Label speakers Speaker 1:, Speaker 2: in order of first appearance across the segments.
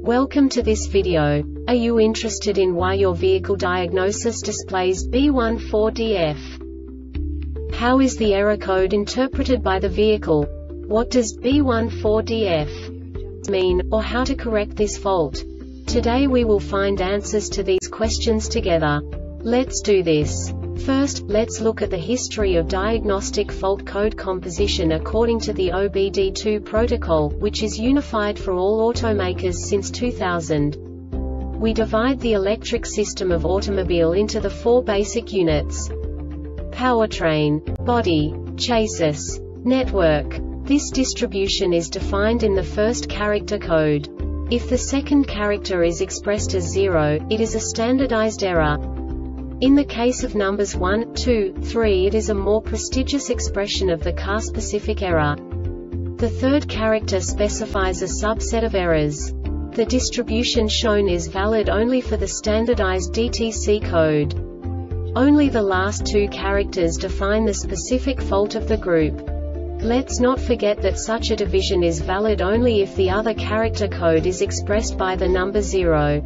Speaker 1: Welcome to this video. Are you interested in why your vehicle diagnosis displays B14DF? How is the error code interpreted by the vehicle? What does B14DF mean, or how to correct this fault? Today we will find answers to these questions together. Let's do this. First, let's look at the history of diagnostic fault code composition according to the OBD2 protocol, which is unified for all automakers since 2000. We divide the electric system of automobile into the four basic units: powertrain, body, chassis, network. This distribution is defined in the first character code. If the second character is expressed as 0, it is a standardized error. In the case of numbers 1, 2, 3, it is a more prestigious expression of the car-specific error. The third character specifies a subset of errors. The distribution shown is valid only for the standardized DTC code. Only the last two characters define the specific fault of the group. Let's not forget that such a division is valid only if the other character code is expressed by the number 0.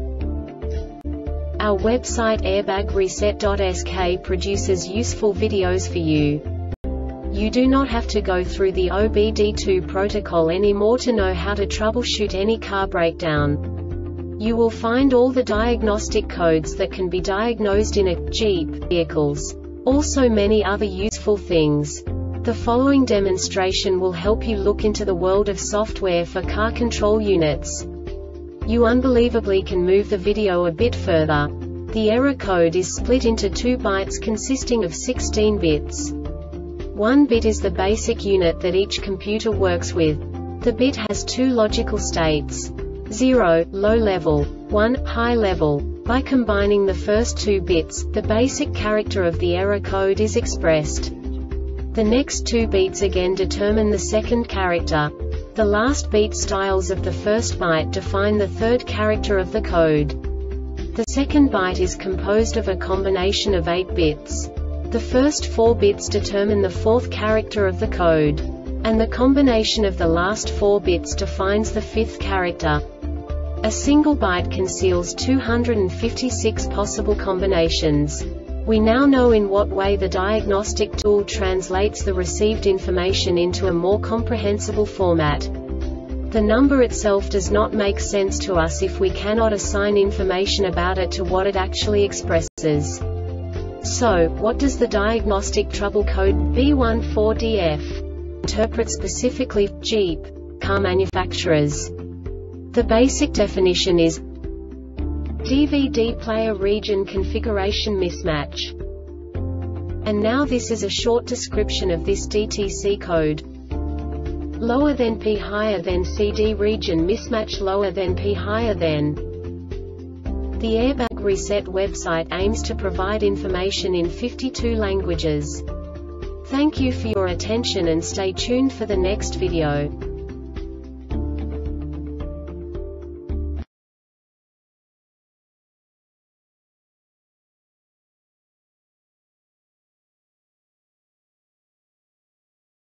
Speaker 1: Our website airbagreset.sk produces useful videos for you. You do not have to go through the OBD2 protocol anymore to know how to troubleshoot any car breakdown. You will find all the diagnostic codes that can be diagnosed in a Jeep vehicles. Also many other useful things. The following demonstration will help you look into the world of software for car control units. You unbelievably can move the video a bit further. The error code is split into 2 bytes consisting of 16 bits. 1 bit is the basic unit that each computer works with. The bit has 2 logical states: 0, low level, 1, high level. By combining the first 2 bits, the basic character of the error code is expressed. The next 2 beats again determine the second character. The last beat styles of the first byte define the third character of the code. The second byte is composed of a combination of 8 bits. The first 4 bits determine the fourth character of the code. And the combination of the last 4 bits defines the fifth character. A single byte conceals 256 possible combinations. We now know in what way the diagnostic tool translates the received information into a more comprehensible format. The number itself does not make sense to us if we cannot assign information about it to what it actually expresses. So, what does the diagnostic trouble code B14DF interpret specifically for Jeep car manufacturers? The basic definition is DVD player region configuration mismatch. And now this is a short description of this DTC code. Lower than P higher than CD region mismatch lower than P higher than. The Airbag Reset website aims to provide information in 52 languages. Thank you for your attention and stay tuned for the next video.